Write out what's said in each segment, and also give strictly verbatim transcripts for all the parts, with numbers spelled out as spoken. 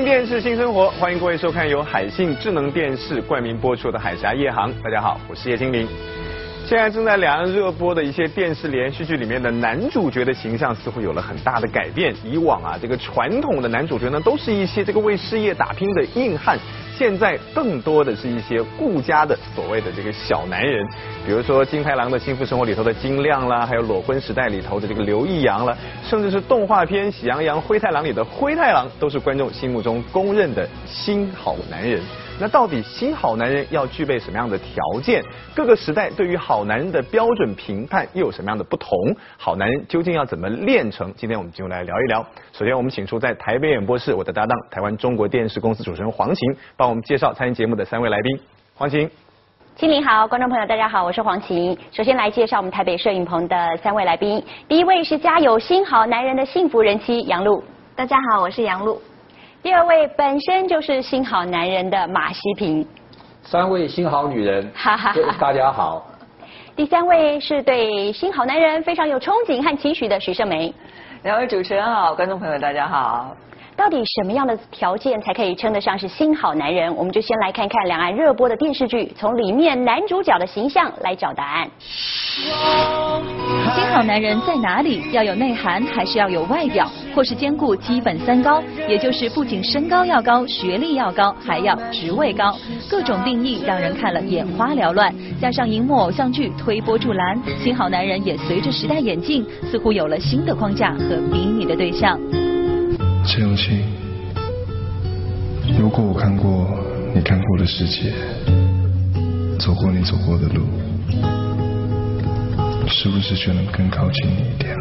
电视新生活，欢迎各位收看由海信智能电视冠名播出的《海峡夜航》。大家好，我是叶金明。现在正在两岸热播的一些电视连续剧里面的男主角的形象似乎有了很大的改变。以往啊，这个传统的男主角呢，都是一些这个为事业打拼的硬汉，现在更多的是一些顾家的所谓的这个小男人。比如说金太郎的幸福生活里头的金亮啦，还有裸婚时代里头的这个刘易阳啦，甚至是动画片《喜羊羊灰太狼》里的灰太狼，都是观众心目中公认的新好男人。那到底新好男人要具备什么样的条件？各个时代对于好男人的标准评判又有什么样的不同？好男人究竟要怎么炼成？今天我们就来聊一聊。首先，我们请出在台北演播室我的搭档，台湾中国电视公司主持人黄晴，帮我们介绍参与节目的三位来宾。黄晴。 清明好，观众朋友大家好，我是黄晴。首先来介绍我们台北摄影棚的三位来宾。第一位是家有新好男人的幸福人妻杨璐， 大家好，我是杨璐。 第二位本身就是新好男人的马西平。 三位新好女人，大家好。 第三位是对新好男人非常有憧憬和期许的许胜梅。 两位主持人好，观众朋友大家好。 到底什么样的条件才可以称得上是新好男人？我们就先来看看两岸热播的电视剧，从里面男主角的形象来找答案。 新好男人在哪里？要有内涵，还是要有外表，或是兼顾基本三高，也就是不仅身高要高，学历要高，还要职位高。各种定义让人看了眼花缭乱。加上荧幕偶像剧推波助澜，新好男人也随着时代演进，似乎有了新的框架和比拟的对象。 陈永清，如果我看过你看过的世界，走过你走过的路，是不是就能更靠近你一点？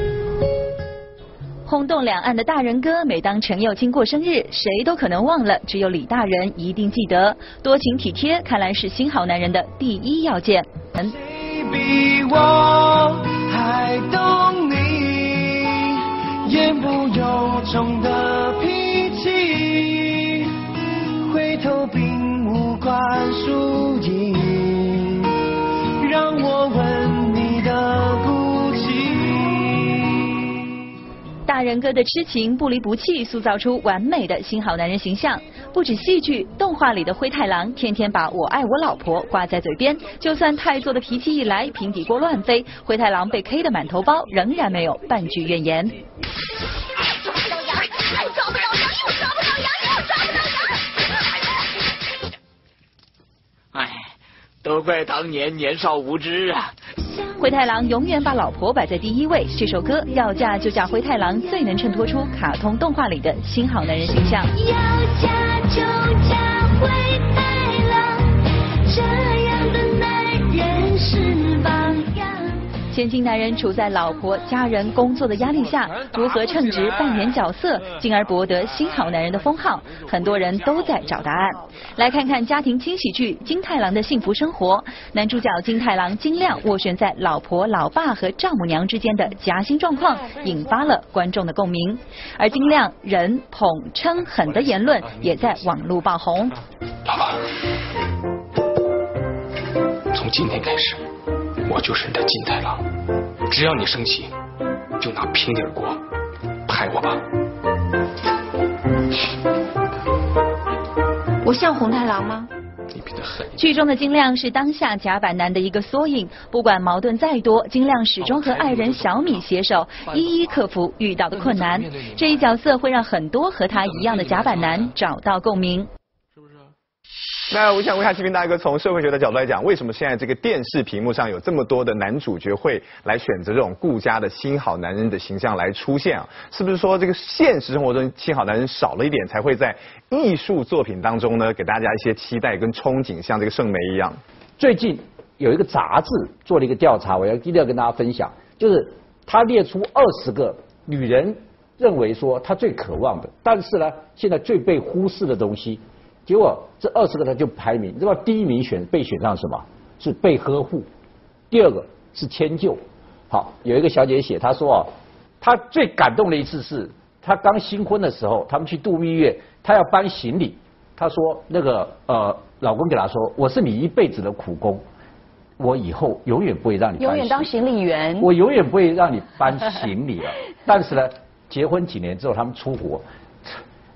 轰动两岸的大人歌，每当陈又青过生日，谁都可能忘了，只有李大人一定记得。多情体贴，看来是新好男人的第一要件。 谁比我还懂你言不由衷的脾气，回头并无关输赢，让我问你的孤寂。 大人哥的痴情不离不弃，塑造出完美的新好男人形象。不止戏剧，动画里的灰太狼天天把我爱我老婆挂在嘴边，就算太座的脾气一来，平底锅乱飞，灰太狼被 K 的满头包，仍然没有半句怨言。 抓不到羊，又抓不到羊，又抓不到羊。 哎，都怪当年年少无知啊！ 灰太狼永远把老婆摆在第一位，这首歌要嫁就嫁灰太狼，最能衬托出卡通动画里的新好男人形象。 要嫁就嫁灰太狼，这样的男人是榜样。 千金男人处在老婆、家人、工作的压力下，如何称职扮演角色，进而博得新好男人的封号？很多人都在找答案。来看看家庭轻喜剧《金太郎的幸福生活》，男主角金太郎金亮斡旋在老婆、老爸和丈母娘之间的夹心状况，引发了观众的共鸣。而金亮人捧称狠的言论也在网络爆红。 老爸，从今天开始，我就是你的金太郎，只要你生气，就拿平底锅拍我吧。 我像红太狼吗？ 你比他狠。 剧中的金亮是当下甲板男的一个缩影，不管矛盾再多，金亮始终和爱人小米携手，一一克服遇到的困难。这一角色会让很多和他一样的甲板男找到共鸣。 那我想问一下齐平大哥，从社会学的角度来讲，为什么现在这个电视屏幕上有这么多的男主角会来选择这种顾家的新好男人的形象来出现啊？是不是说这个现实生活中新好男人少了一点，才会在艺术作品当中呢给大家一些期待跟憧憬，像这个盛梅一样？ 最近有一个杂志做了一个调查，我要一定要跟大家分享，就是他列出二十个女人认为说她最渴望的，但是呢现在最被忽视的东西。结果这二十个他就排名，你知道第一名选被选上什么？是被呵护，第二个是迁就。好，有一个小姐写，她说啊，她最感动的一次是她刚新婚的时候，他们去度蜜月，她要搬行李，她说那个呃老公给她说，我是你一辈子的苦工，我以后永远不会让你搬永远当行李员， 我永远不会让你搬行李了。但是呢，结婚几年之后他们出国。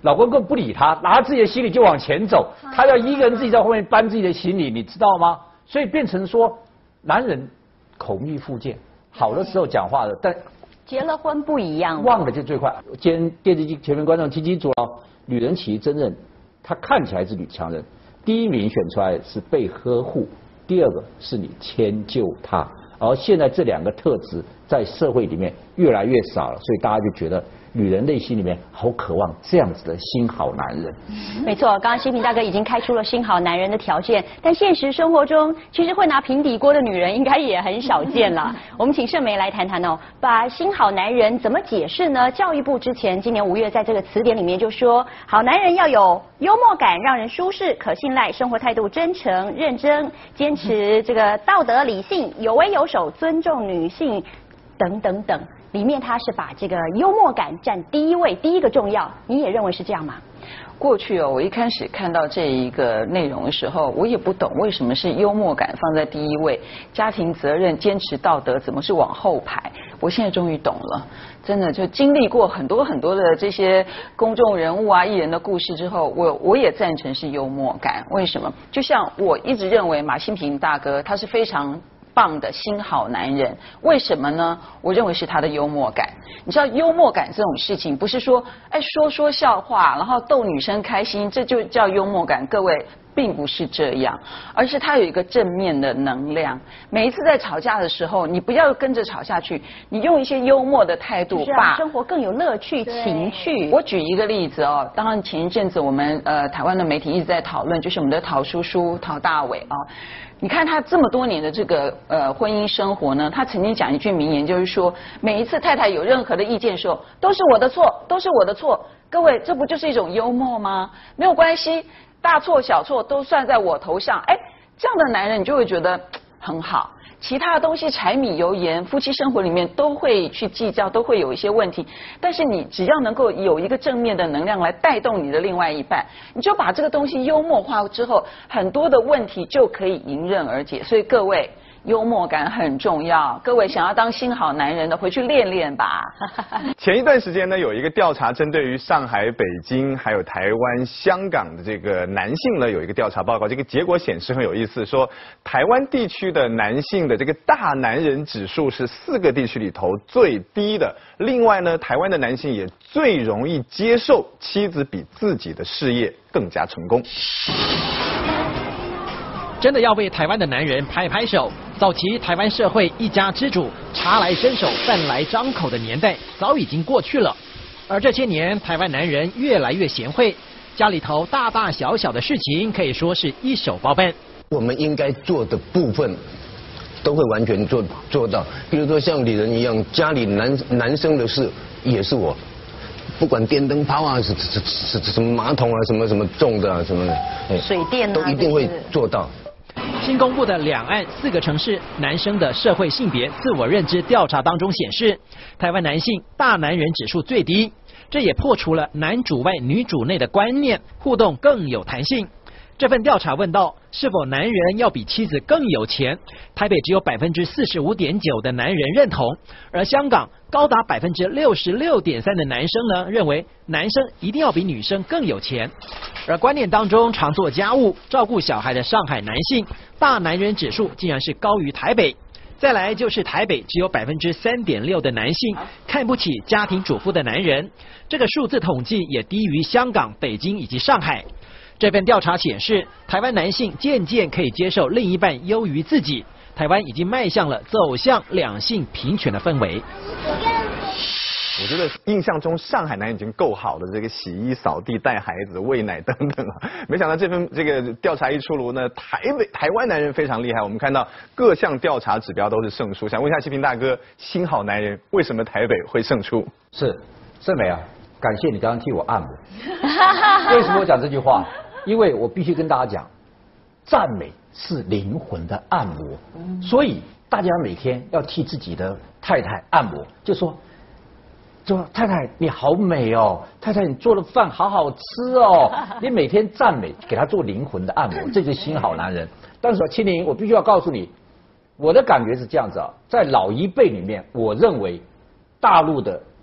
老公根本不理她，拿自己的行李就往前走，她要一个人自己在后面搬自己的行李，你知道吗？所以变成说，男人口蜜腹剑，好的时候讲话的，但结了婚不一样， 忘了就最快。今天电视机前面观众听清楚了，女人其实真正她看起来是女强人，第一名选出来是被呵护，第二个是你迁就她，而现在这两个特质在社会里面越来越少了，所以大家就觉得女人内心里面好渴望这样子的新好男人。 没错，刚刚新平大哥已经开出了新好男人的条件，但现实生活中，其实会拿平底锅的女人应该也很少见了。我们请盛梅来谈谈哦，把新好男人怎么解释呢？教育部之前今年五月在这个词典里面就说，好男人要有幽默感，让人舒适、可信赖，生活态度真诚、认真，坚持这个道德理性，有威有守，尊重女性。等等等，里面他是把这个幽默感占第一位，第一个重要。你也认为是这样吗？ 过去哦，我一开始看到这一个内容的时候，我也不懂为什么是幽默感放在第一位，家庭责任、坚持道德怎么是往后排？我现在终于懂了，真的就经历过很多很多的这些公众人物啊、艺人的故事之后，我我也赞成是幽默感。为什么？就像我一直认为马新平大哥他是非常棒的新好男人，为什么呢？我认为是他的幽默感。你知道幽默感这种事情，不是说哎说说笑话，然后逗女生开心，这就叫幽默感。各位，并不是这样，而是它有一个正面的能量。每一次在吵架的时候，你不要跟着吵下去，你用一些幽默的态度， 把生活更有乐趣、情趣。 我举一个例子哦，当然前一阵子我们呃台湾的媒体一直在讨论，就是我们的陶叔叔陶大伟啊、哦。你看他这么多年的这个呃婚姻生活呢，他曾经讲一句名言，就是说每一次太太有任何的意见的时候，都是我的错，都是我的错。各位，这不就是一种幽默吗？没有关系，大错小错都算在我头上。哎，这样的男人你就会觉得很好。其他的东西柴米油盐，夫妻生活里面都会去计较，都会有一些问题。但是你只要能够有一个正面的能量来带动你的另外一半，你就把这个东西幽默化之后，很多的问题就可以迎刃而解。所以各位，幽默感很重要。各位想要当新好男人的，回去练练吧。 前一段时间呢，有一个调查针对于上海、北京还有台湾、香港的这个男性呢，有一个调查报告。这个结果显示很有意思，说台湾地区的男性的这个大男人指数是四个地区里头最低的。另外呢，台湾的男性也最容易接受妻子比自己的事业更加成功。 真的要为台湾的男人拍拍手。早期台湾社会一家之主、茶来伸手、饭来张口的年代早已经过去了，而这些年台湾男人越来越贤惠，家里头大大小小的事情可以说是一手包办。 我们应该做的部分都会完全做做到，比如说像李仁一样，家里男男生的事也是我。不管电灯泡啊，什什什什么马桶啊，什么什么重的啊，什么的， 水电啊， 都一定会做到。 新公布的两岸四个城市男生的社会性别自我认知调查当中显示，台湾男性大男人指数最低，这也破除了男主外女主内的观念，互动更有弹性。这份调查问到，是否男人要比妻子更有钱？台北只有百分之四十五点九的男人认同，而香港高达百分之六十六点三的男生呢，认为男生一定要比女生更有钱。而观念当中常做家务、照顾小孩的上海男性，大男人指数竟然是高于台北。再来就是台北只有百分之三点六的男性看不起家庭主妇的男人，这个数字统计也低于香港、北京以及上海。这份调查显示，台湾男性渐渐可以接受另一半优于自己，台湾已经迈向了走向两性平权的氛围。 我觉得印象中上海男已经够好的，这个洗衣、扫地、带孩子、喂奶等等啊，没想到这份这个调查一出炉呢，台北台湾男人非常厉害。我们看到各项调查指标都是胜出，想问一下西平大哥，新好男人为什么台北会胜出？ 是盛美啊，感谢你刚刚替我按摩。为什么我讲这句话？因为我必须跟大家讲，赞美是灵魂的按摩，所以大家每天要替自己的太太按摩，就说，就说太太你好美哦，太太你做的饭好好吃哦，你每天赞美，给他做灵魂的按摩，这就是新好男人。但是青玲，我必须要告诉你，我的感觉是这样子啊，在老一辈里面，我认为大陆的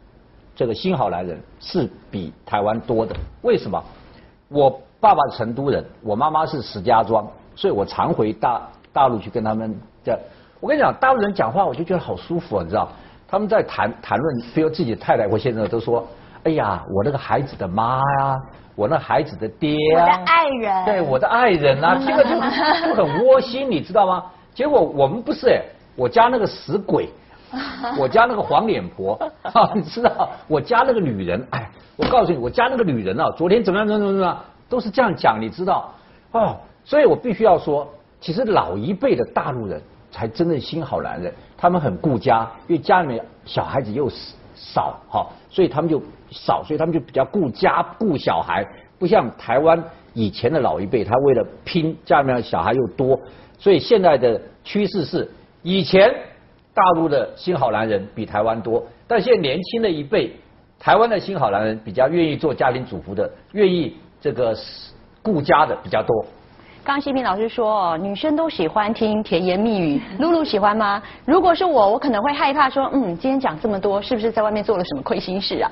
这个新好男人是比台湾多的。为什么？我爸爸是成都人，我妈妈是石家庄，所以我常回大大陆去跟他们这。我跟你讲，大陆人讲话我就觉得好舒服啊，你知道？他们在谈谈论，比如自己的太太或先生都说，哎呀，我那个孩子的妈呀，我那孩子的爹啊， 我的爱人， 对，我的爱人啊，这个就就很窝心，你知道吗？结果我们不是哎，我家那个死鬼，我家那个黄脸婆，啊，你知道，我家那个女人，哎，我告诉你，我家那个女人啊，昨天怎么样怎么样怎么样，都是这样讲，你知道？哦，所以我必须要说，其实老一辈的大陆人才真正新好男人，他们很顾家，因为家里面小孩子又少，哈，所以他们就少，所以他们就比较顾家顾小孩，不像台湾以前的老一辈，他为了拼家里面的小孩又多，所以现在的趋势是，以前大陆的新好男人比台湾多，但现在年轻的一辈，台湾的新好男人比较愿意做家庭主妇的，愿意这个顾家的比较多。 刚刚西平老师说，女生都喜欢听甜言蜜语，露露喜欢吗？如果是我，我可能会害怕说，嗯，今天讲这么多，是不是在外面做了什么亏心事啊？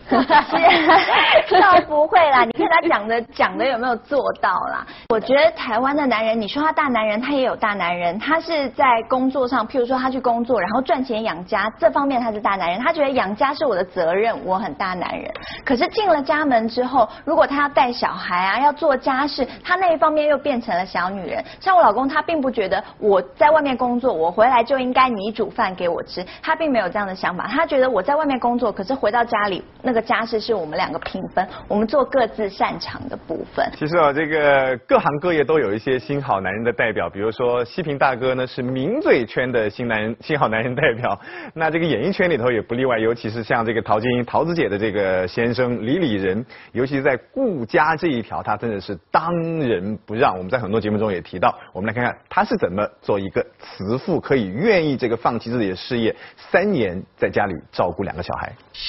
倒不会啦，你看他讲的讲的有没有做到啦？我觉得台湾的男人，你说他大男人，他也有大男人，他是在工作上，譬如说他去工作，然后赚钱养家，这方面他是大男人，他觉得养家是我的责任，我很大男人。可是进了家门之后，如果他要带小孩啊，要做家事，他那一方面又变成了小女人。像我老公，他并不觉得我在外面工作，我回来就应该你煮饭给我吃，他并没有这样的想法，他觉得我在外面工作，可是回到家里那个家事是我们两个平分，我们做各自擅长的部分。 其实啊，这个各行各业都有一些新好男人的代表，比如说西平大哥呢是名嘴圈的新男人、新好男人代表，那这个演艺圈里头也不例外，尤其是像这个陶晶莹、陶子姐的这个先生李李仁，尤其是在顾家这一条，他真的是当仁不让。我们在很多节目中也提到，我们来看看他是怎么做一个慈父，可以愿意这个放弃自己的事业，三年在家里照顾两个小孩。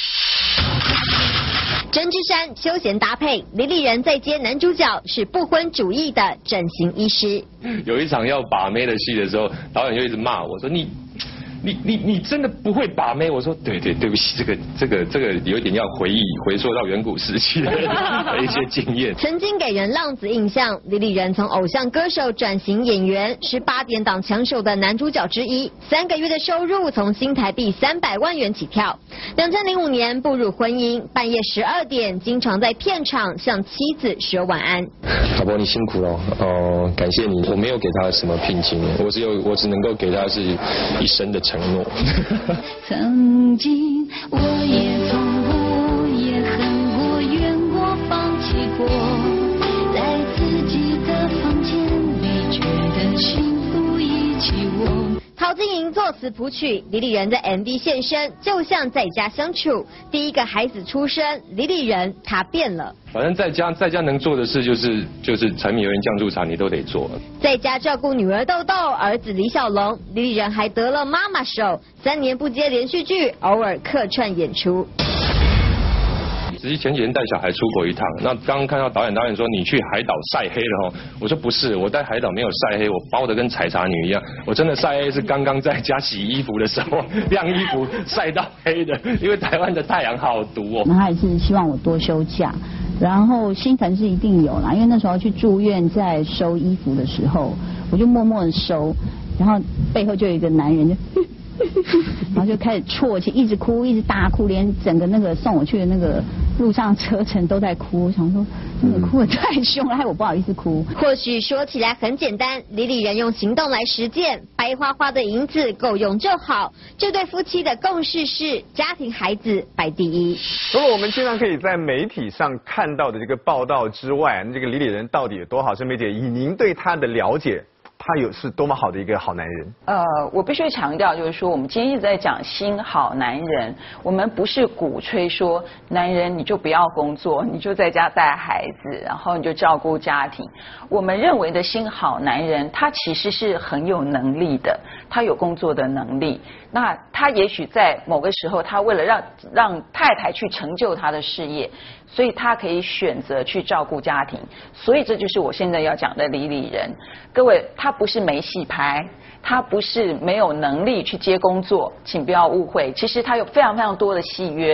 针织衫休闲搭配，李李仁在接男主角是不婚主义的整形医师。 有一场要把妹的戏的时候，导演就一直骂我说你。你你你真的不会把妹？我说对对对不起，这个这个这个有点要回忆回溯到远古时期的一些经验。 曾经给人浪子印象，李李仁从偶像歌手转型演员，是八点档抢手的男主角之一。三个月的收入从新台币三百万元起跳。两千零五年步入婚姻，半夜十二点经常在片场向妻子说晚安。 老婆你辛苦了，哦、呃，感谢你。我没有给他什么聘金，我只有我只能够给他是一生的承诺。 曾经我也痛过，也恨过，怨过，放弃过，在自己的房间里觉得幸福一起窝。 陶晶莹作词谱曲，李李仁在 M V 现身，就像在家相处。第一个孩子出生，李李仁他变了。 反正在家在家能做的事就是就是柴米油盐酱醋茶你都得做。 在家照顾女儿豆豆，儿子李小龙，李李仁还得了妈妈手，三年不接连续剧，偶尔客串演出。 实际前几天带小孩出国一趟，那刚刚看到导演，导演说你去海岛晒黑了哦，我说不是，我在海岛没有晒黑，我包的跟采茶女一样，我真的晒黑是刚刚在家洗衣服的时候晾衣服晒到黑的，因为台湾的太阳好毒哦。 那他也是希望我多休假，然后心疼是一定有啦，因为那时候去住院在收衣服的时候，我就默默的收，然后背后就有一个男人就。然后就开始啜泣，一直哭，一直大哭，连整个那个送我去的那个路上车程都在哭。我想说，真的哭得太凶了，害我不好意思哭。 或许说起来很简单，李李仁用行动来实践，白花花的银子够用就好。这对夫妻的共识是家庭孩子摆第一。 除了我们经常可以在媒体上看到的这个报道之外，那这个李李仁到底有多好？沈梅姐，以您对他的了解，他有是多么好的一个好男人？ 呃，我必须强调，就是说，我们今天一直在讲新好男人，我们不是鼓吹说男人你就不要工作，你就在家带孩子，然后你就照顾家庭。我们认为的新好男人，他其实是很有能力的，他有工作的能力。那他也许在某个时候，他为了让让太太去成就他的事业，所以他可以选择去照顾家庭。所以这就是我现在要讲的李李仁。各位，他不是没戏拍，他不是没有能力去接工作，请不要误会。其实他有非常非常多的戏约。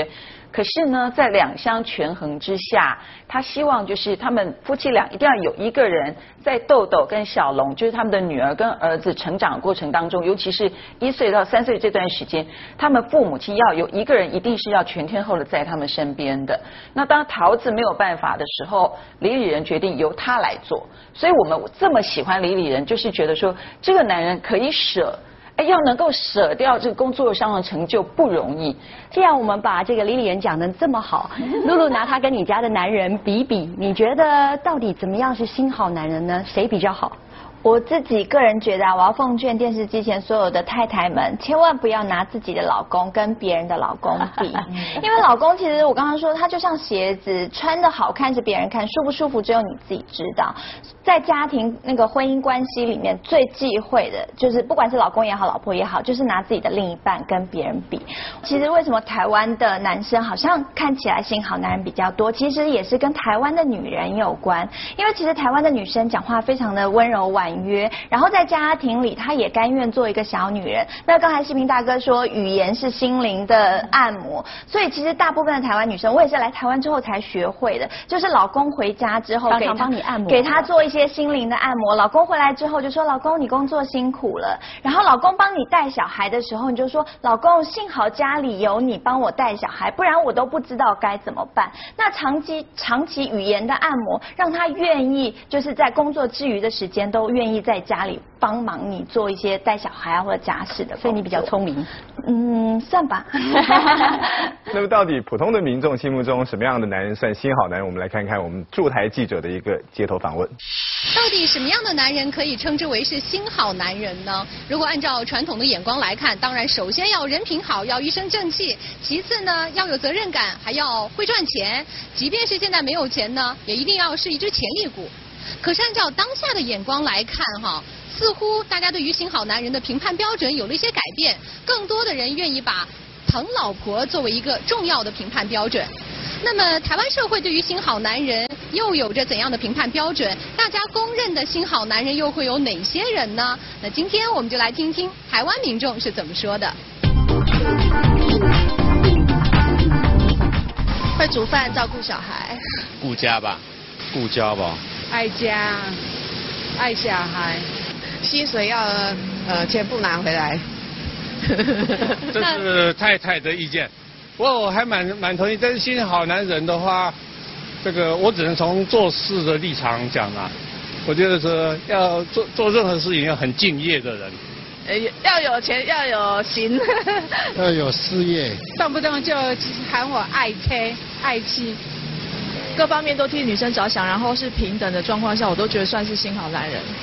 可是呢，在两相权衡之下，他希望就是他们夫妻俩一定要有一个人在豆豆跟小龙，就是他们的女儿跟儿子成长的过程当中，尤其是一岁到三岁这段时间，他们父母亲要有一个人一定是要全天候的在他们身边的。那当桃子没有办法的时候，李李仁决定由他来做。所以我们这么喜欢李李仁，就是觉得说这个男人可以舍。哎，要能够舍掉这个工作上的成就不容易。 既然我们把这个李李仁讲得这么好，露露拿他跟你家的男人比比，你觉得到底怎么样是新好男人呢？谁比较好？ 我自己个人觉得啊，我要奉劝电视机前所有的太太们，千万不要拿自己的老公跟别人的老公比，因为老公其实我刚刚说，他就像鞋子，穿的好看是别人看，舒不舒服只有你自己知道。在家庭那个婚姻关系里面，最忌讳的就是不管是老公也好，老婆也好，就是拿自己的另一半跟别人比。其实为什么台湾的男生好像看起来新好男人比较多，其实也是跟台湾的女人有关，因为其实台湾的女生讲话非常的温柔婉约，然后在家庭里她也甘愿做一个小女人。那刚才西平大哥说语言是心灵的按摩，所以其实大部分的台湾女生，我也是来台湾之后才学会的，就是老公回家之后给他帮你按摩， 给他做一些心灵的按摩。老公回来之后就说老公你工作辛苦了，然后老公帮你带小孩的时候你就说老公幸好家里有你帮我带小孩，不然我都不知道该怎么办。那长期长期语言的按摩让他愿意就是在工作之余的时间都愿意在家里帮忙你做一些带小孩啊或者家事的， 所以你比较聪明。 嗯，算吧。 那么到底普通的民众心目中什么样的男人算新好男人？我们来看看我们驻台记者的一个街头访问。 到底什么样的男人可以称之为是新好男人呢？如果按照传统的眼光来看，当然首先要人品好，要一身正气，其次呢要有责任感，还要会赚钱，即便是现在没有钱呢，也一定要是一只潜力股。可是按照当下的眼光来看哈，似乎大家对于新好男人的评判标准有了一些改变，更多的人愿意把疼老婆作为一个重要的评判标准。那么台湾社会对于新好男人又有着怎样的评判标准？大家公认的新好男人又会有哪些人呢？那今天我们就来听听台湾民众是怎么说的。 会煮饭，照顾小孩， 顾家吧，顾家吧， 爱家，爱小孩， 薪水要呃全部拿回来。 这是太太的意见，不过我还蛮蛮同意。但是新好男人的话，这个我只能从做事的立场讲啦。我觉得说要做做任何事情要很敬业的人。 呃，要有钱，要有型， 要有事业， 动不动就喊我爱妻、爱妻， 各方面都替女生着想，然后是平等的状况下，我都觉得算是新好男人。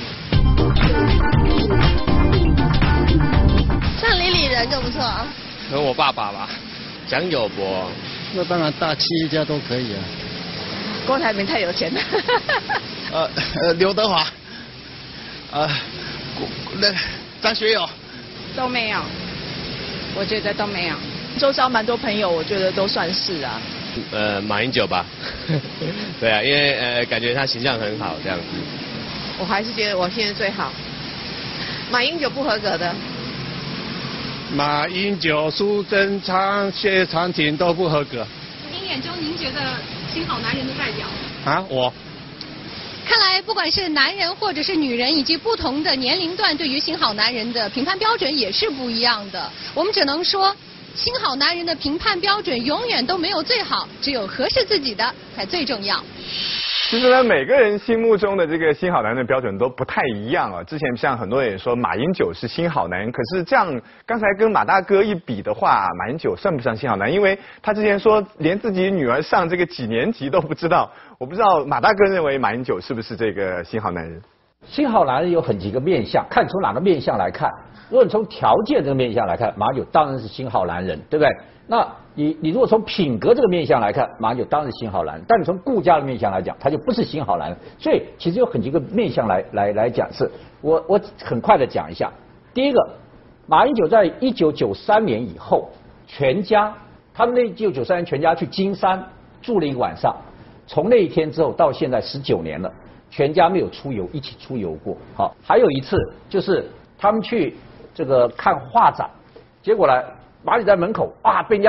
像李李仁就不错。 和我爸爸吧，蒋友柏， 那当然大企业家都可以啊。 郭台铭太有钱了。 呃呃，刘德华，呃，那。张学友都没有，我觉得都没有。 周遭蛮多朋友，我觉得都算是啊。 呃，马英九吧，对啊，因为呃感觉他形象很好这样子。 我还是觉得我现在最好。马英九不合格的。 马英九、苏贞昌、谢长廷都不合格。 您眼中您觉得新好男人的代表？ 啊，我。 看来，不管是男人或者是女人，以及不同的年龄段，对于新好男人的评判标准也是不一样的。我们只能说，新好男人的评判标准永远都没有最好，只有合适自己的才最重要。 其实呢，每个人心目中的这个新好男人的标准都不太一样啊。之前像很多人也说马英九是新好男人，可是这样刚才跟马大哥一比的话，马英九算不上新好男人？因为他之前说连自己女儿上这个几年级都不知道。我不知道马大哥认为马英九是不是这个新好男人？ 新好男人有很几个面向，看从哪个面向来看。如果你从条件这个面向来看，马英九当然是新好男人，对不对？那你你如果从品格这个面向来看，马英九当然是新好男人，但你从顾家的面向来讲，他就不是新好男人。所以其实有很几个面向来来来讲是，我我很快的讲一下。第一个，马英九在一九九三年以后，全家他们那一九九三年全家去金山住了一个晚上。从那一天之后到现在十九年了，全家没有出游，一起出游过。好，还有一次就是他们去这个看画展，结果呢，马里在门口啊被人家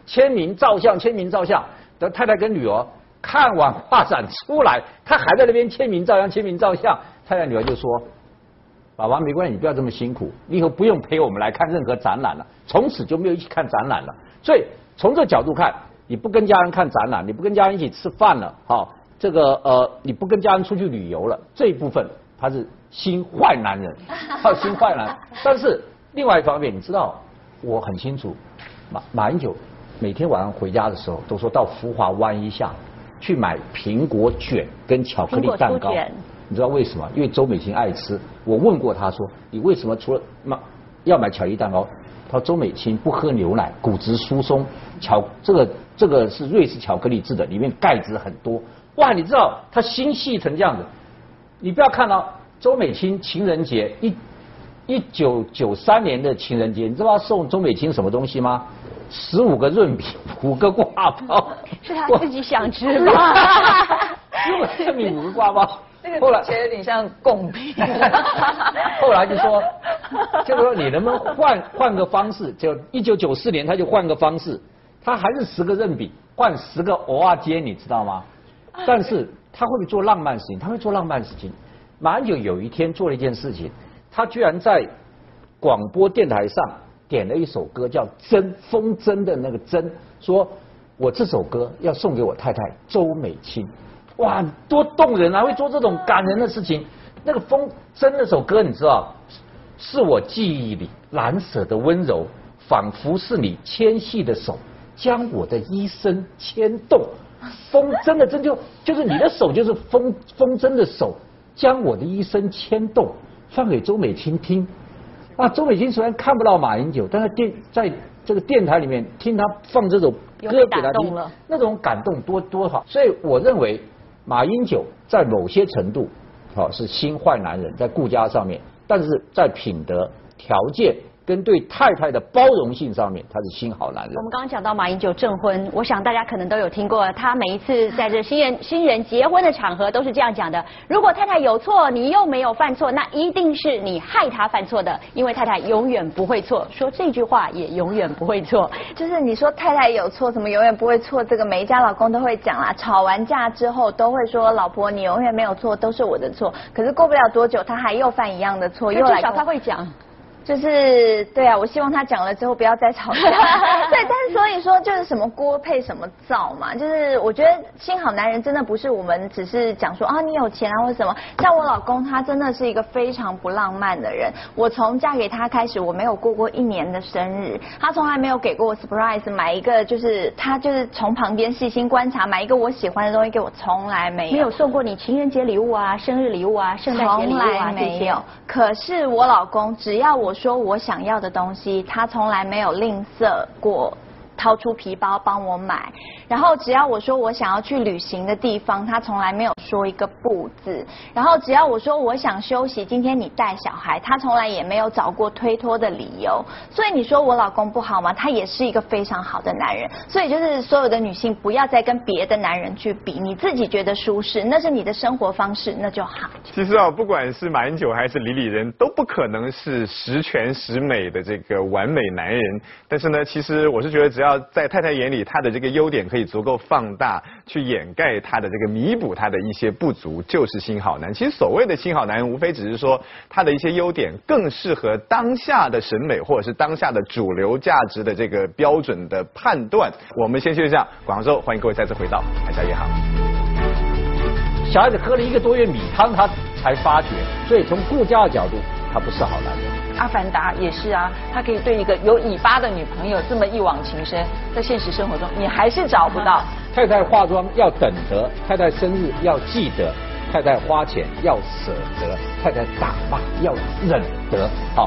签名照相，签名照相。等太太跟女儿看完画展出来，他还在那边签名照相，签名照相。太太女儿就说：“爸爸没关系，你不要这么辛苦，你以后不用陪我们来看任何展览了，从此就没有一起看展览了。”所以从这角度看，你不跟家人看展览，你不跟家人一起吃饭了，好，这个呃，你不跟家人出去旅游了，这一部分他是新坏男人，他是新坏男。但是另外一方面，你知道，我很清楚，马马英九每天晚上回家的时候，都说到福华湾一下去买苹果卷跟巧克力蛋糕。你知道为什么？因为周美青爱吃。我问过他说，你为什么除了买要买巧克力蛋糕？他说周美青不喝牛奶，骨质疏松，巧这个这个是瑞士巧克力制的，里面钙质很多。哇，你知道他心细成这样子。你不要看到周美青情人节一一九九三年的情人节，你知道他送周美青什么东西吗？十五个润饼，五个挂包。 是他自己想吃吗？ 十五个润饼，五个挂包。 后来有点像贡品。 后来就说，就说你能不能换换个方式？就一九九四年他就换个方式，他还是十个润饼换十个蚵仔煎，你知道吗？但是他会不会做浪漫事情？他会做浪漫事情。马英九有一天做了一件事情，他居然在广播电台上点了一首歌，叫《筝》，风筝的那个筝，说我这首歌要送给我太太周美青。哇，多动人啊！会做这种感人的事情。那个风筝那首歌，你知道，是我记忆里蓝色的温柔，仿佛是你纤细的手将我的一生牵动。风筝的筝就就是你的手，就是风风筝的手，将我的一生牵动，放给周美青听。啊，周美青虽然看不到马英九，但是电在这个电台里面听他放这首歌给他听，那种感动多多好。所以我认为。马英九在某些程度，好是新坏男人，在顾家上面，但是在品德、条件跟对太太的包容性上面，他是新好男人。 我们刚刚讲到马英九证婚，我想大家可能都有听过，他每一次在这新人新人结婚的场合都是这样讲的：如果太太有错，你又没有犯错，那一定是你害他犯错的，因为太太永远不会错。说这句话也永远不会错。 就是你说太太有错，怎么永远不会错？这个每一家老公都会讲啦，吵完架之后都会说，老婆你永远没有错，都是我的错。可是过不了多久，他还又犯一样的错，又来。 至少他会讲。 就是对啊，我希望他讲了之后不要再吵架。对，但是所以说就是什么锅配什么灶嘛，就是我觉得新好男人真的不是我们只是讲说啊你有钱啊或什么。像我老公他真的是一个非常不浪漫的人，我从嫁给他开始我没有过过一年的生日，他从来没有给过我 surprise 买一个，就是他就是从旁边细心观察买一个我喜欢的东西给我，从来没有。 没有送过你情人节礼物啊、生日礼物啊、圣诞节礼物啊， 从来没有。可是我老公只要我说我想要的东西，他从来没有吝啬过掏出皮包帮我买，然后只要我说我想要去旅行的地方，他从来没有说一个不字，然后只要我说我想休息，今天你带小孩，他从来也没有找过推脱的理由。所以你说我老公不好吗？他也是一个非常好的男人。所以就是所有的女性不要再跟别的男人去比，你自己觉得舒适，那是你的生活方式，那就好。 其实啊，不管是马英九还是李李仁，都不可能是十全十美的这个完美男人。但是呢，其实我是觉得只要要在太太眼里，他的这个优点可以足够放大，去掩盖他的这个弥补他的一些不足，就是新好男。其实所谓的新好男，无非只是说他的一些优点更适合当下的审美，或者是当下的主流价值的这个标准的判断。我们先休息一下，广州，欢迎各位再次回到海峡夜航。 小孩子喝了一个多月米汤，他才发觉，所以从顾家的角度，他不是好男人。 阿凡达也是啊，他可以对一个有尾巴的女朋友这么一往情深，在现实生活中你还是找不到。 太太化妆要等得，太太生日要记得，太太花钱要舍得，太太打骂要忍得。好。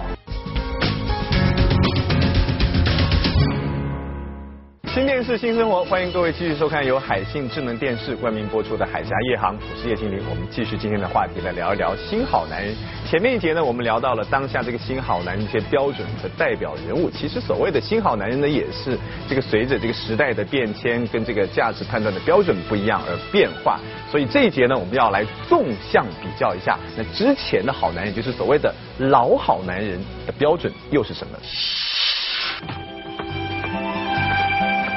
新电视新生活，欢迎各位继续收看由海信智能电视冠名播出的《海峡夜航》，我是叶欣凌。我们继续今天的话题，来聊一聊新好男人。前面一节呢，我们聊到了当下这个新好男人一些标准和代表人物。其实所谓的新好男人呢，也是这个随着这个时代的变迁跟这个价值判断的标准不一样而变化。所以这一节呢，我们要来纵向比较一下，那之前的好男人，就是所谓的老好男人的标准又是什么？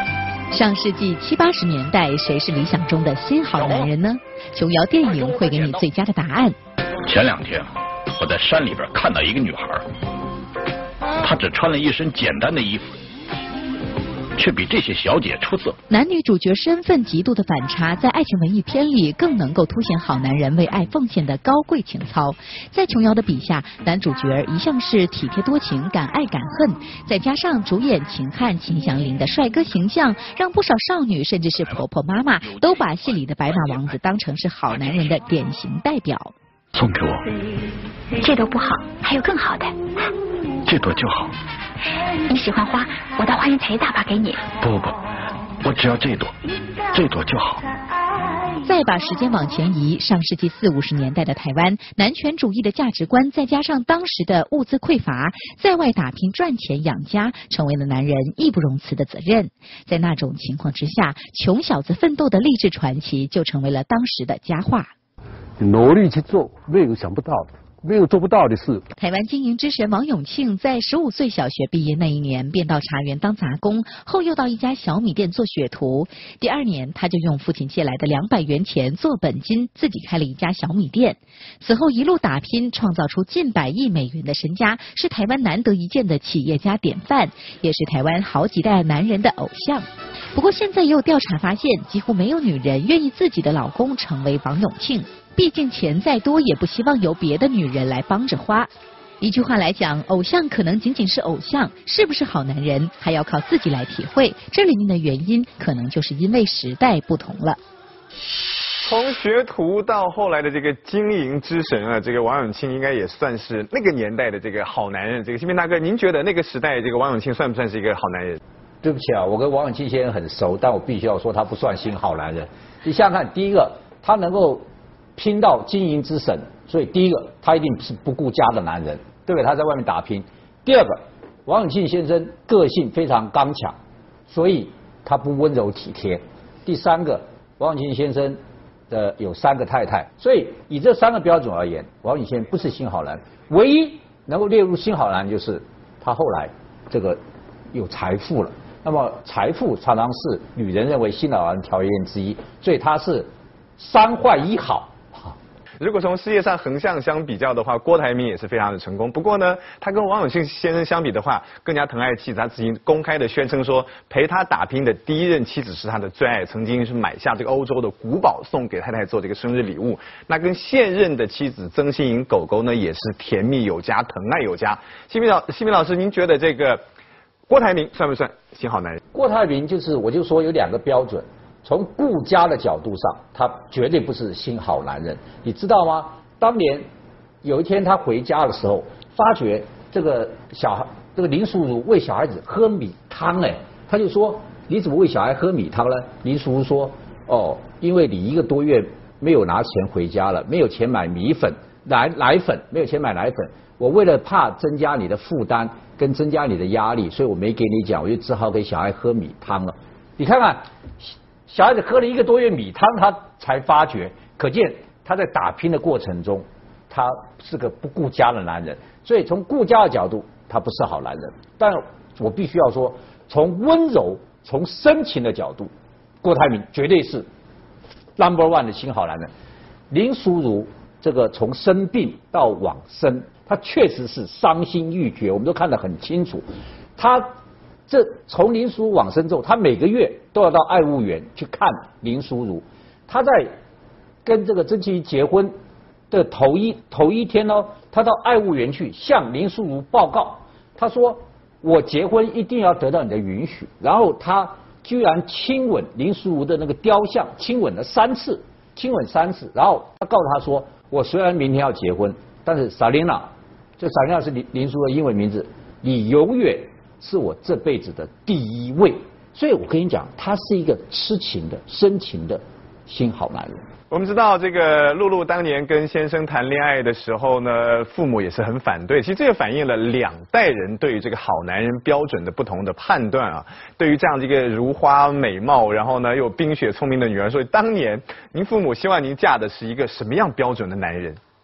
上世纪七八十年代，谁是理想中的新好男人呢？琼瑶电影会给你最佳的答案。 前两天我在山里边看到一个女孩，她只穿了一身简单的衣服，却比这些小姐出色。 男女主角身份极度的反差，在爱情文艺片里更能够凸显好男人为爱奉献的高贵情操。在琼瑶的笔下，男主角一向是体贴多情、敢爱敢恨，再加上主演秦汉、秦祥林的帅哥形象，让不少少女甚至是婆婆妈妈都把戏里的白马王子当成是好男人的典型代表。 送给我。 这朵不好，还有更好的。 这朵就好。 你喜欢花，我到花园采一大把给你。 不不，我只要这朵，这朵就好。 再把时间往前移，上世纪四五十年代的台湾，男权主义的价值观，再加上当时的物资匮乏，在外打拼赚钱养家，成为了男人义不容辞的责任。在那种情况之下，穷小子奋斗的励志传奇就成为了当时的佳话。 努力去做，没有想不到的。没有做不到的事。 台湾经营之神王永庆在十五岁小学毕业那一年，便到茶园当杂工，后又到一家小米店做学徒。第二年，他就用父亲借来的两百元钱做本金，自己开了一家小米店。此后一路打拼，创造出近百亿美元的身家，是台湾难得一见的企业家典范，也是台湾好几代男人的偶像。不过现在也有调查发现，几乎没有女人愿意自己的老公成为王永庆。毕竟钱再多，也不希望由别的女人来帮着花。一句话来讲，偶像可能仅仅是偶像，是不是好男人，还要靠自己来体会。这里面的原因，可能就是因为时代不同了。 从学徒到后来的这个经营之神啊，这个王永庆应该也算是那个年代的这个好男人。这个新平大哥，您觉得那个时代这个王永庆算不算是一个好男人？ 对不起啊，我跟王永庆先生很熟，但我必须要说他不算新好男人。你想想看，第一个，他能够拼到经营之神，所以第一个他一定是不顾家的男人，对不对？他在外面打拼。第二个，王永庆先生个性非常刚强，所以他不温柔体贴。第三个，王永庆先生的有三个太太，所以以这三个标准而言，王永庆先生不是新好男人。唯一能够列入新好男人就是他后来这个有财富了。那么财富常常是女人认为新好男人条件之一，所以他是三坏一好。 如果从事业上横向相比较的话，郭台铭也是非常的成功。不过呢，他跟王永庆先生相比的话，更加疼爱妻子。他自己公开的宣称说，陪他打拼的第一任妻子是他的最爱，曾经是买下这个欧洲的古堡送给太太做这个生日礼物。那跟现任的妻子曾心莹狗狗呢，也是甜蜜有加，疼爱有加。西明老西明老师，您觉得这个郭台铭算不算新好男人？ 郭台铭就是，我就说有两个标准。从顾家的角度上，他绝对不是新好男人，你知道吗？当年有一天他回家的时候，发觉这个小孩，这个林淑如喂小孩子喝米汤，哎，他就说你怎么喂小孩喝米汤呢？林淑如说，哦，因为你一个多月没有拿钱回家了，没有钱买米粉、奶奶粉，没有钱买奶粉，我为了怕增加你的负担跟增加你的压力，所以我没给你讲，我就只好给小孩喝米汤了。你看看。小孩子喝了一个多月米汤，他才发觉，可见他在打拼的过程中，他是个不顾家的男人。所以从顾家的角度，他不是好男人。但我必须要说，从温柔、从深情的角度，郭台铭绝对是 number one 的新好男人。林淑如这个从生病到往生，他确实是伤心欲绝，我们都看得很清楚。他。这从林淑如往生之后，他每个月都要到爱物园去看林淑如。他在跟这个曾庆瑜结婚的头一头一天呢，他到爱物园去向林淑如报告，他说我结婚一定要得到你的允许。然后他居然亲吻林淑如的那个雕像，亲吻了三次，亲吻三次。然后他告诉他说，我虽然明天要结婚，但是莎琳娜，这莎琳娜是林林淑如的英文名字，你永远是我这辈子的第一位。所以我跟你讲，他是一个痴情的、深情的新好男人。 我们知道这个露露当年跟先生谈恋爱的时候呢，父母也是很反对。其实这也反映了两代人对于这个好男人标准的不同的判断啊。对于这样的一个如花美貌，然后呢又冰雪聪明的女儿，所以当年您父母希望您嫁的是一个什么样标准的男人？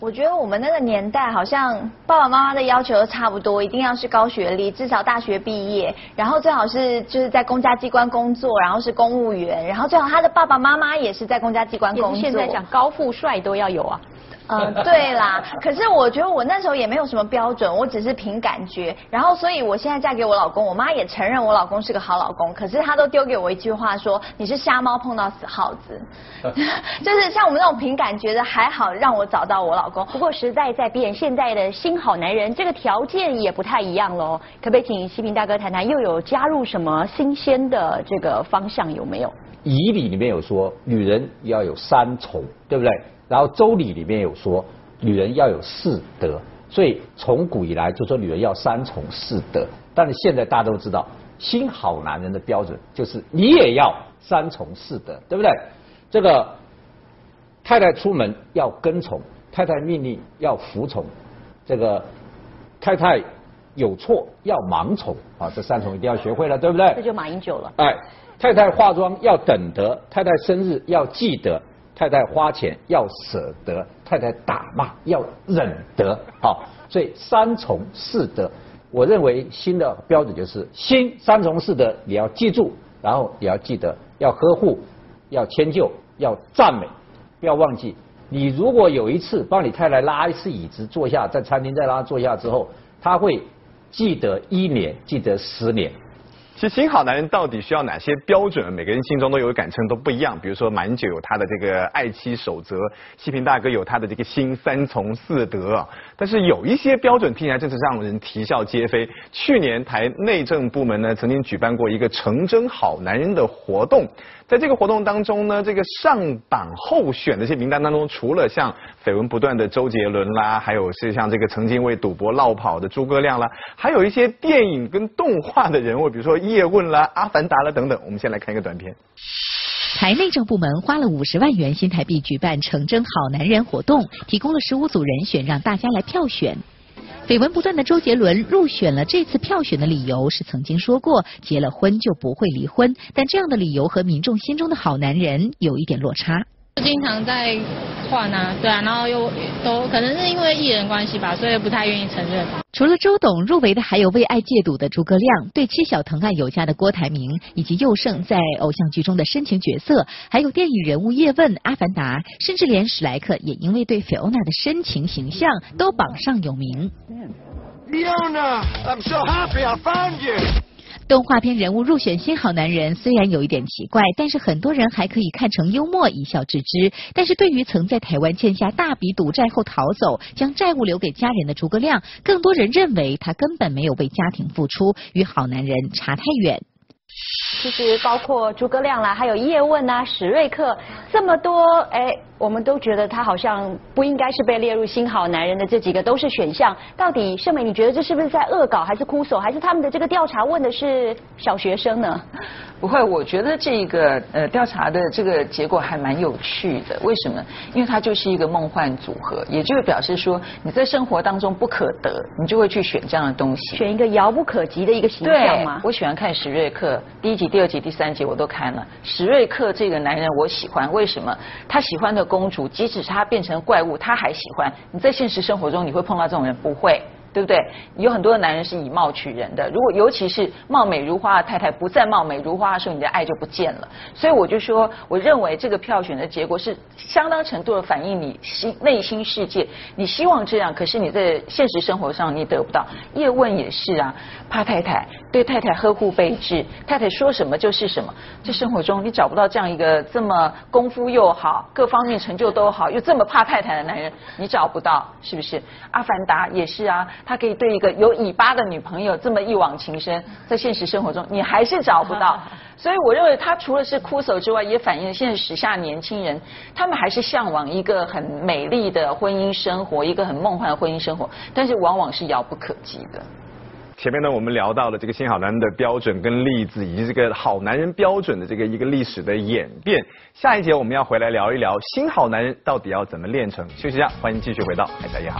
我觉得我们那个年代好像爸爸妈妈的要求都差不多，一定要是高学历，至少大学毕业，然后最好是就是在公家机关工作，然后是公务员，然后最好他的爸爸妈妈也是在公家机关工作。 现在讲高富帅都要有啊。 嗯，对啦，可是我觉得我那时候也没有什么标准，我只是凭感觉。然后，所以我现在嫁给我老公，我妈也承认我老公是个好老公，可是她都丢给我一句话说：“你是瞎猫碰到死耗子。”就是像我们那种凭感觉的，还好让我找到我老公。 不过时代在变，现在的新好男人这个条件也不太一样喽。可不可以请西平大哥谈谈，又有加入什么新鲜的这个方向有没有？ 仪礼里面有说，女人要有三从，对不对？然后周礼里面有说，女人要有四德，所以从古以来就说女人要三从四德。但是现在大家都知道，新好男人的标准就是你也要三从四德，对不对？这个太太出门要跟从，太太命令要服从，这个太太有错要盲从啊，这三从一定要学会了，对不对？ 这就马英九了。 哎，太太化妆要等得，太太生日要记得。太太花钱要舍得，太太打骂要忍得，好，所以三从四德，我认为新的标准就是新三从四德，你要记住，然后也要记得要呵护，要迁就，要赞美，不要忘记。你如果有一次帮你太太拉一次椅子坐下，在餐厅再拉坐下之后，他会记得一年，记得十年。 其实新好男人到底需要哪些标准？每个人心中都有感称都不一样。比如说马英九有他的这个爱妻守则，西平大哥有他的这个新三从四德啊。但是有一些标准听起来真是让人啼笑皆非。去年台内政部门呢曾经举办过一个成真好男人的活动，在这个活动当中呢，这个上榜候选的这些名单当中，除了像绯闻不断的周杰伦啦，还有是像这个曾经为赌博落跑的诸葛亮啦，还有一些电影跟动画的人物，比如说叶问啦、阿凡达啦等等。我们先来看一个短片。 台内政部门花了五十万元新台币举办成真好男人活动，提供了十五组人选让大家来票选。绯闻不断的周杰伦入选了，这次票选的理由是曾经说过结了婚就不会离婚，但这样的理由和民众心中的好男人有一点落差。 经常在换啊，对啊，然后又都可能是因为艺人关系吧，所以不太愿意承认。 除了周董入围的还有为爱戒赌的诸葛亮，对妻小疼爱有加的郭台铭，以及佑胜在偶像剧中的深情角色，还有电影人物叶问、阿凡达，甚至连史莱克也因为对菲欧娜的深情形象都榜上有名。 Fiona, I'm so happy I found you. 动画片人物入选新好男人虽然有一点奇怪，但是很多人还可以看成幽默，一笑置之。但是对于曾在台湾欠下大笔赌债后逃走，将债务留给家人的诸葛亮，更多人认为他根本没有为家庭付出，与好男人差太远。 其实包括诸葛亮啦，还有叶问啊、史瑞克，这么多，哎，我们都觉得他好像不应该是被列入新好男人的这几个都是选项。到底盛美，你觉得这是不是在恶搞，还是哭手，还是他们的这个调查问的是小学生呢？ 不会，我觉得这个呃调查的这个结果还蛮有趣的。为什么？因为它就是一个梦幻组合，也就是表示说你在生活当中不可得，你就会去选这样的东西， 选一个遥不可及的一个形象嘛。 对，我喜欢看史瑞克，第一集、第二集、第三集我都看了。史瑞克这个男人我喜欢，为什么？他喜欢的公主，即使是他变成怪物，他还喜欢。你在现实生活中你会碰到这种人？不会。对不对？有很多的男人是以貌取人的，如果尤其是貌美如花的太太不再貌美如花的时候，你的爱就不见了。所以我就说，我认为这个票选的结果是相当程度的反映你心内心世界，你希望这样，可是你在现实生活上你得不到。叶问也是啊，怕太太，对太太呵护备至，太太说什么就是什么。在生活中你找不到这样一个这么功夫又好，各方面成就都好，又这么怕太太的男人，你找不到，是不是？阿凡达也是啊。他可以对一个有尾巴的女朋友这么一往情深，在现实生活中你还是找不到。所以我认为他除了是哭手之外，也反映了现在时下年轻人，他们还是向往一个很美丽的婚姻生活，一个很梦幻的婚姻生活，但是往往是遥不可及的。 前面呢，我们聊到了这个新好男人的标准跟例子，以及这个好男人标准的这个一个历史的演变。下一节我们要回来聊一聊新好男人到底要怎么炼成。休息一下，欢迎继续回到海峡夜航。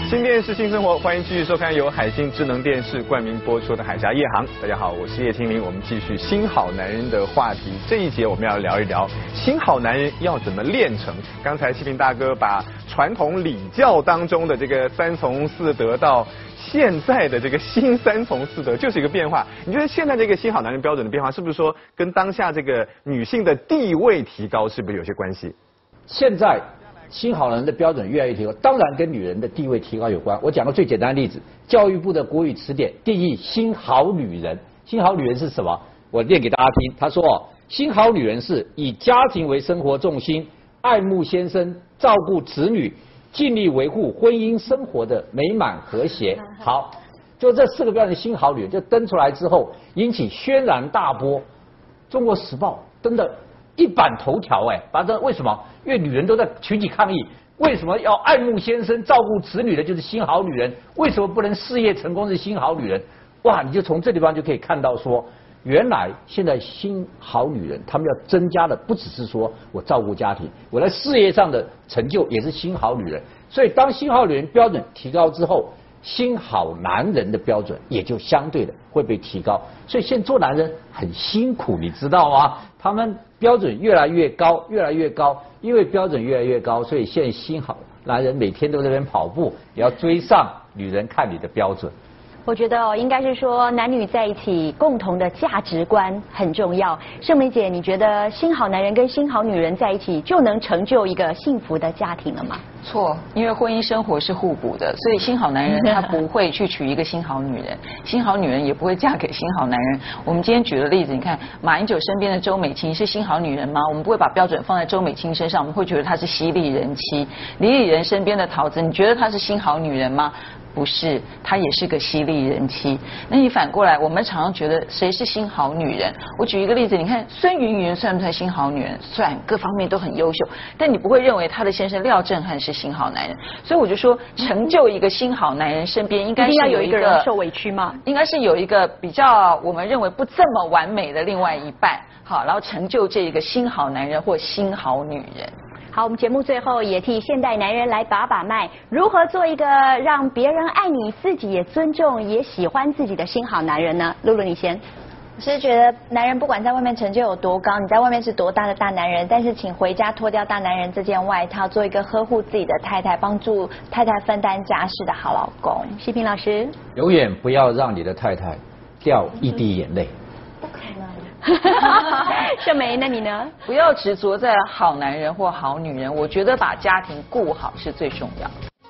新电视新生活，欢迎继续收看由海信智能电视冠名播出的《海峡夜航》。大家好，我是叶清明，我们继续新好男人的话题。这一节我们要聊一聊新好男人要怎么练成。刚才西平大哥把传统礼教当中的这个三从四德到现在的这个新三从四德，就是一个变化。你觉得现在这个新好男人标准的变化，是不是说跟当下这个女性的地位提高，是不是有些关系？ 现在新好男人的标准越来越提高，当然跟女人的地位提高有关。我讲个最简单的例子，教育部的国语词典定义新好女人，新好女人是什么？我念给大家听。他说哦，新好女人是以家庭为生活重心，爱慕先生，照顾子女，尽力维护婚姻生活的美满和谐。好，就这四个标准，新好女人就登出来之后，引起轩然大波。中国时报登的一版头条，哎，把这为什么？因为女人都在群起抗议，为什么要爱慕先生、照顾子女的就是新好女人？为什么不能事业成功是新好女人？哇，你就从这地方就可以看到说，原来现在新好女人，她们要增加的不只是说我照顾家庭，我在事业上的成就也是新好女人。所以当新好女人标准提高之后，新好男人的标准也就相对的会被提高。所以现在做男人很辛苦，你知道吗？他们标准越来越高，越来越高，因为标准越来越高，所以现在新好男人每天都在那边跑步，也要追上女人看你的标准。 我觉得哦，应该是说男女在一起共同的价值观很重要。盛梅姐，你觉得新好男人跟新好女人在一起就能成就一个幸福的家庭了吗？ 错，因为婚姻生活是互补的，所以新好男人他不会去娶一个新好女人，新好女人也不会嫁给新好男人。我们今天举的例子，你看马英九身边的周美青是新好女人吗？我们不会把标准放在周美青身上，我们会觉得她是犀利人妻。李李仁身边的桃子，你觉得她是新好女人吗？不是，她也是个犀利人妻。那你反过来，我们常常觉得谁是新好女人？我举一个例子，你看孙芸芸算不算新好女人？算，各方面都很优秀，但你不会认为她的先生廖振汉是新好男人。所以我就说，成就一个新好男人身边应该是有一个人受委屈吗？ 应该是有一个比较我们认为不这么完美的另外一半，好，然后成就这一个新好男人或新好女人。 好，我们节目最后也替现代男人来把把脉，如何做一个让别人爱你、自己也尊重、也喜欢自己的新好男人呢？露露，你先。 我是觉得男人不管在外面成就有多高，你在外面是多大的大男人，但是请回家脱掉大男人这件外套，做一个呵护自己的太太，帮助太太分担家事的好老公。 西平老师， 永远不要让你的太太掉一滴眼泪。 不可能。 盛梅，那你呢？ 不要执着在好男人或好女人，我觉得把家庭顾好是最重要的。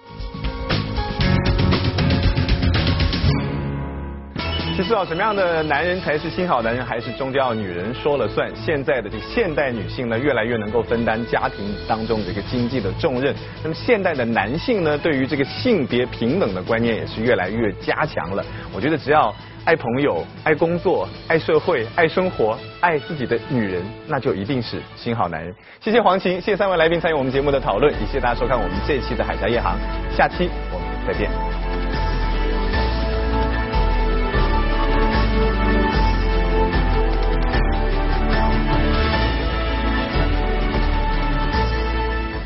其实啊，什么样的男人才是新好男人，还是终究要女人说了算。现在的这个现代女性呢，越来越能够分担家庭当中这个经济的重任。那么现代的男性呢，对于这个性别平等的观念也是越来越加强了。我觉得只要爱朋友、爱工作、爱社会、爱生活、爱自己的女人，那就一定是新好男人。谢谢黄晴，谢谢三位来宾参与我们节目的讨论，也谢谢大家收看我们这一期的海峡夜航，下期我们再见。